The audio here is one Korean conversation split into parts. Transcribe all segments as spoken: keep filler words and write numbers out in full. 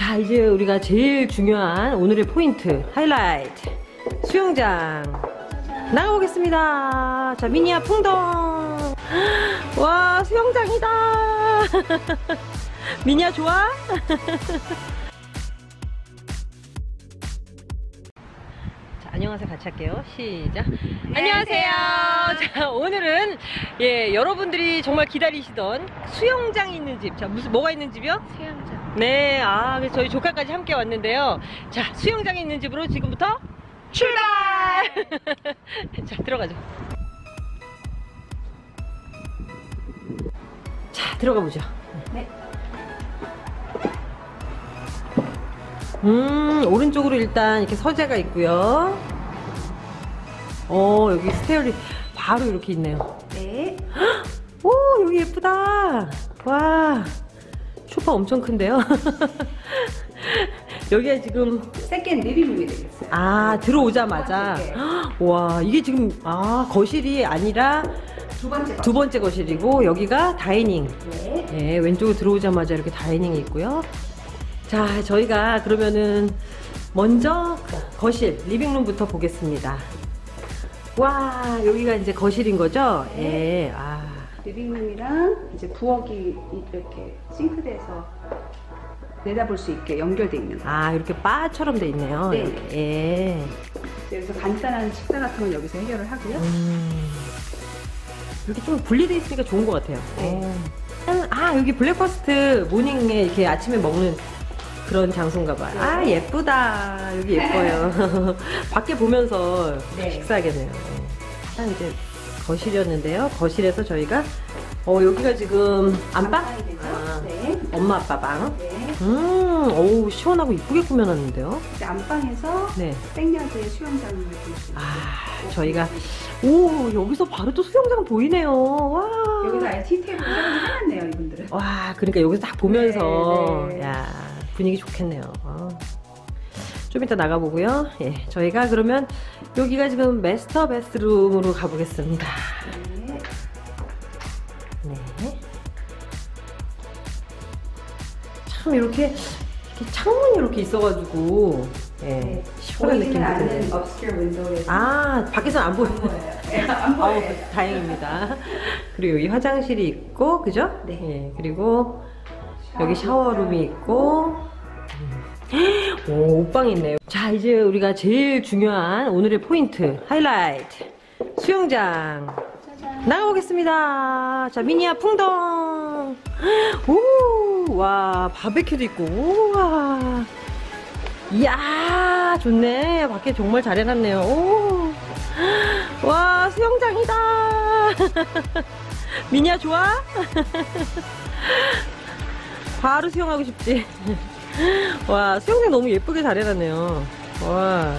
자, 이제 우리가 제일 중요한 오늘의 포인트, 하이라이트, 수영장 나가보겠습니다. 자, 미니야 풍덩. 와, 수영장이다. 미니야 좋아? 자, 안녕하세요. 같이 할게요. 시작. 안녕하세요. 자, 오늘은 예, 여러분들이 정말 기다리시던 수영장이 있는 집. 자, 무슨 뭐가 있는 집이요? 수영장. 네, 아, 그래서 저희 조카까지 함께 왔는데요. 자, 수영장에 있는 집으로 지금부터 출발! 자, 들어가죠. 자, 들어가 보죠. 네. 음, 오른쪽으로 일단 이렇게 서재가 있고요. 어, 여기 스테어리 바로 이렇게 있네요. 네. 오, 여기 예쁘다. 와, 소파 엄청 큰데요. 여기가 지금 세컨 리빙룸이 되겠어요. 아, 들어오자마자 두 번째. 와, 이게 지금 아, 거실이 아니라 두 번째 두 번째 거실이고 여기가 다이닝. 네. 예, 왼쪽으로 들어오자마자 이렇게 다이닝이 있고요. 자, 저희가 그러면은 먼저 거실, 리빙룸부터 보겠습니다. 와, 여기가 이제 거실인 거죠? 네. 예, 아. 리빙룸이랑 이제 부엌이 이렇게 싱크대에서 내다볼 수 있게 연결되어 있는 거. 아, 이렇게 바처럼 돼 있네요. 네. 이렇게. 예. 그래서 간단한 식사 같은 건 여기서 해결을 하고요. 음. 이렇게 좀 분리되어 있으니까 좋은 것 같아요. 네. 어. 아, 여기 블랙퍼스트 모닝에 이렇게 아침에 먹는 그런 장소인가 봐요. 네. 아, 예쁘다. 여기 예뻐요. 밖에 보면서 네. 식사하겠네요. 네. 일단 이제 거실이었는데요. 거실에서 저희가 어, 여기가 지금 안방? 안방이 되죠? 아, 네. 엄마 아빠 방. 네. 음, 어우, 시원하고 이쁘게 꾸며놨는데요. 이제 안방에서 네. 백야드의 수영장을 볼 수 있어요. 아, 저희가 오, 여기서 바로 또 수영장 보이네요. 와. 여기서 아예 티테이블 해놨네요, 이분들은. 와, 그러니까 여기서 딱 보면서 네, 네. 야, 분위기 좋겠네요. 어. 좀 이따 나가보고요. 예, 저희가 그러면 여기가 지금 마스터 베스룸으로 가보겠습니다. 네. 네. 참 이렇게, 이렇게 창문이 이렇게 있어가지고 예, 네. 시원한 느낌이 보이지는 않는 드네요. 업스큐어 윈도우에서 아, 밖에서는 안 보여요. 보여요. 안 아우, 보여요. 다행입니다. 그리고 여기 화장실이 있고, 그죠? 네. 예, 그리고 여기 샤워룸이 있고, 오, 옷방이 있네요. 자, 이제 우리가 제일 중요한 오늘의 포인트, 하이라이트, 수영장 나가보겠습니다. 자, 미니야 풍덩. 오, 와, 바베큐도 있고, 우와. 이야, 좋네. 밖에 정말 잘 해놨네요. 오. 와, 수영장이다. 미니야 좋아? 바로 수영하고 싶지. 와, 수영장 너무 예쁘게 잘 해놨네요. 와.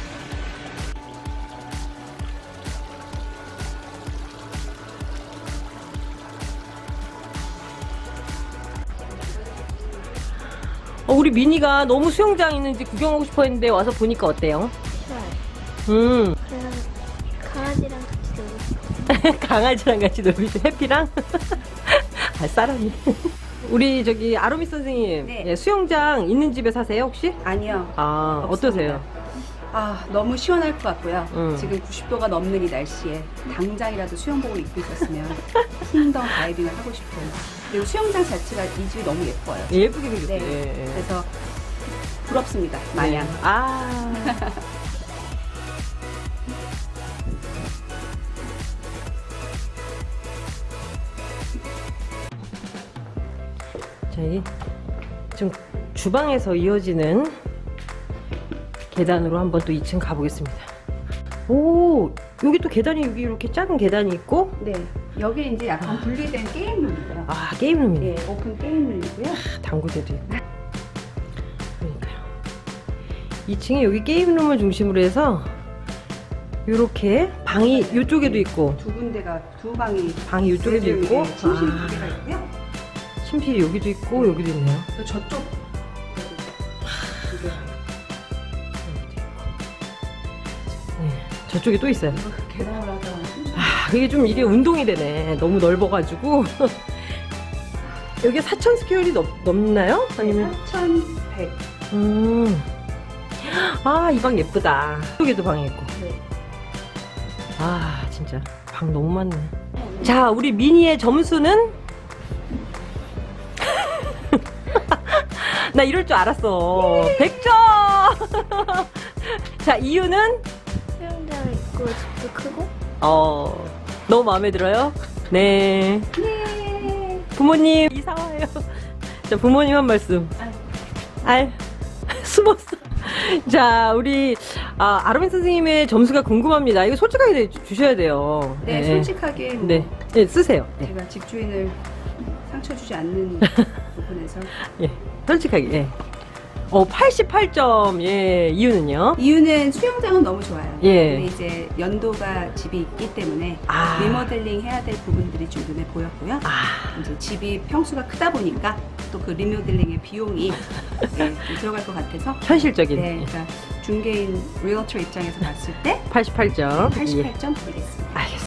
어, 우리 미니가 너무 수영장 있는지 구경하고 싶어 했는데 와서 보니까 어때요? 좋아요. 음. 그냥 강아지랑 같이 놀고 싶어요. 강아지랑 같이 놀고 싶어. 해피랑? 아, 사람이. 우리 저기 아로미 선생님, 네. 예, 수영장 있는 집에 사세요 혹시? 아니요. 아, 없습니다. 어떠세요? 아, 너무 시원할 것 같고요. 음. 지금 구십 도가 넘는 이 날씨에 당장이라도 수영복을 입고 있었으면 킹덤 다이빙을 하고 싶어요. 그리고 수영장 자체가 이 집이 너무 예뻐요. 예, 예쁘게 생겼어요. 네. 예, 예. 그래서 부럽습니다. 마냥. 네. 아. 자, 이 지금 주방에서 이어지는 계단으로 한번 또 이 층 가보겠습니다. 오, 여기 또 계단이 여기 이렇게 작은 계단이 있고, 네. 여기 이제 약간 분리된 게임룸이고요. 아, 게임룸이네. 네, 오픈 게임룸이고요. 당구대도 있고. 그러니까요. 이 층에 여기 게임룸을 중심으로 해서 이렇게 방이 이쪽에도 있고, 두 군데가 두 방이 방이 이쪽에도 있고, 침실이 아. 두 개가 있고요. 침실이 여기도 있고 여기도 있네요. 또 저쪽 두 개가 네, 저쪽에 또 있어요. 있고 계단을 하다가 아, 이게 좀 이게 운동이 되네. 너무 넓어가지고. 여기 사천 스퀘어리 넘, 넘나요? 아니면? 사천백 백. 음. 아, 이 방 예쁘다. 이쪽에도 방이 있고. 네. 아, 진짜 방 너무 많네. 자, 우리 미니의 점수는? 나 이럴 줄 알았어. 백 점! 자, 이유는? 수영장 있고 집도 크고. 어, 너무 마음에 들어요? 네. 네. 부모님, 이사 와요. 자, 부모님 한 말씀. 알, 숨었어. 자, 우리, 아, 아르민 선생님의 점수가 궁금합니다. 이거 솔직하게 주- 주셔야 돼요. 네, 솔직하게 뭐 네, 네, 쓰세요. 네. 제가 집주인을 상처 주지 않는 부분에서 예, 솔직하게, 예. 어, 팔십팔 점, 예, 이유는요? 이유는 수영장은 너무 좋아요. 예. 근데 이제 연도가 집이 있기 때문에 아. 리모델링 해야 될 부분들이 좀 눈에 보였고요. 아, 이제 집이 평수가 크다 보니까 또 그 리모델링의 비용이 네, 좀 들어갈 것 같아서 현실적인. 네, 그러니까 중개인 리얼터 입장에서 봤을 때 팔십팔 점. 팔십팔 점 드리겠습니다. 알겠습니다.